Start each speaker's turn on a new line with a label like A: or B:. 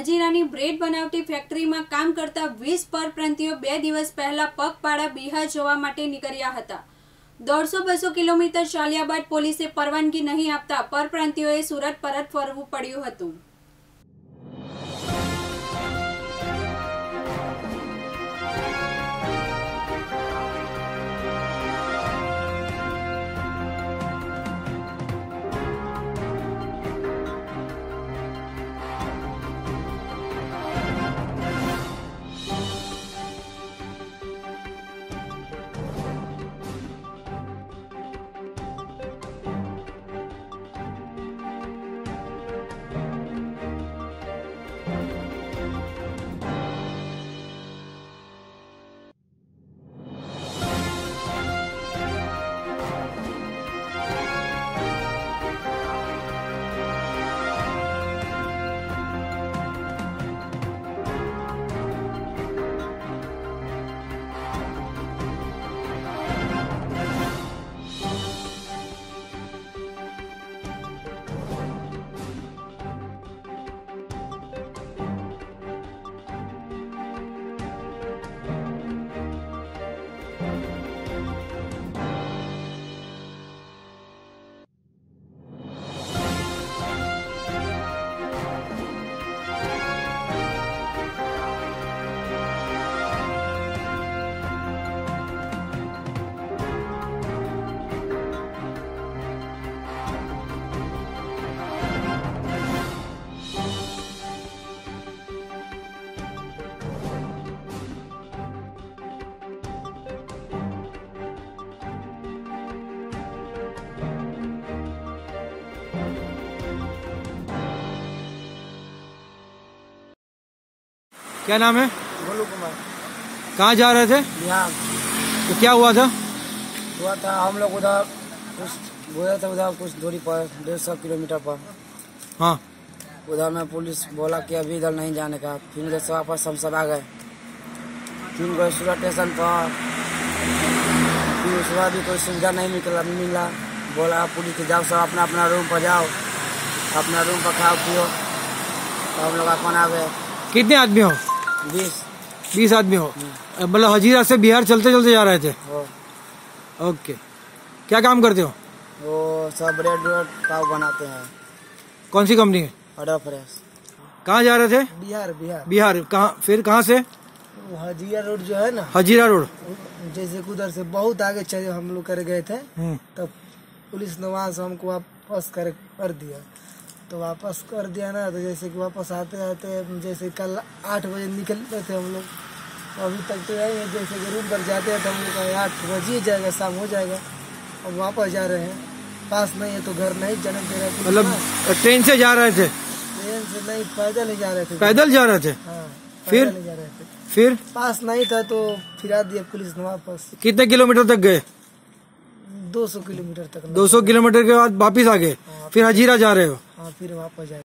A: હજીરાની bread બનાવતી ફેક્ટરીમાં કામ કરતા 20 પરપ્રાંતિયો 2 દિવસ પહેલા પગપાળા બિહાર જવા માટે નીકળ્યા હતા। 150-200 કિલોમીટર ચાલ્યા બાદ પોલીસે પરવાનગી નહીં આપતા પરપ્રાંતિયોએ સુરત પરત ફરવું પડ્યું હતું।
B: क्या नाम है?
C: गोलू कुमार।
B: कहाँ जा रहे थे?
C: बिहार।
B: तो क्या हुआ था?
C: हम लोग उधर कुछ गए थे, उधर कुछ दूरी पर 150 किलोमीटर पर।
B: हाँ।
C: उधर में पुलिस बोला कि अभी इधर नहीं जाने का। फिर उधर से वापस हम सब आ गए। फिर गए सूरत स्टेशन पर। फिर उसके बाद भी कोई सुविधा नहीं मिला। बोला पुलिस के जाओ सब अपना अपना रूम पर जाओ, अपना रूम पर खाओ पियो। तो हम लोग अपन आ गए।
B: कितने आदमी हो? 20 आदमी हो। मतलब हजीरा से बिहार चलते चलते जा रहे थे? ओके। क्या काम करते हो?
C: वो सब ब्रेड पाव बनाते हैं।
B: कौन सी कंपनी है?
C: Order fresh.
B: कहाँ जा रहे थे?
C: बिहार।
B: कहाँ? फिर कहाँ से?
C: हजीरा रोड जो है ना,
B: हजीरा रोड।
C: जैसे उधर से बहुत आगे चले हम लोग कर गए थे, तब पुलिस ने वहाँ से हमको वापस कर दिया। तो वापस कर दिया ना, तो जैसे कि वापस आते आते जैसे कल 8 बजे निकलते थे हम लोग, अभी तक तो यही है। जैसे कि रूम पर जाते हैं तो हम लोग 8 बजे जाएगा, शाम हो जाएगा। अब वापस जा रहे हैं। पास नहीं है तो घर नहीं जाने दे रहे थे।
B: मतलब ट्रेन से जा रहे थे?
C: ट्रेन से नहीं, पैदल ही जा रहे थे।
B: पैदल जा रहे थे?
C: हाँ,
B: फिर
C: पैदल ही जा रहे थे।
B: फिर
C: पास नहीं था तो फिरा दिया पुलिस ने वापस।
B: कितने किलोमीटर तक गए?
C: 200 किलोमीटर तक।
B: 200 किलोमीटर के बाद वापिस आ गए? फिर हजीरा जा रहे हो?
C: हाँ, फिर वापस जाए।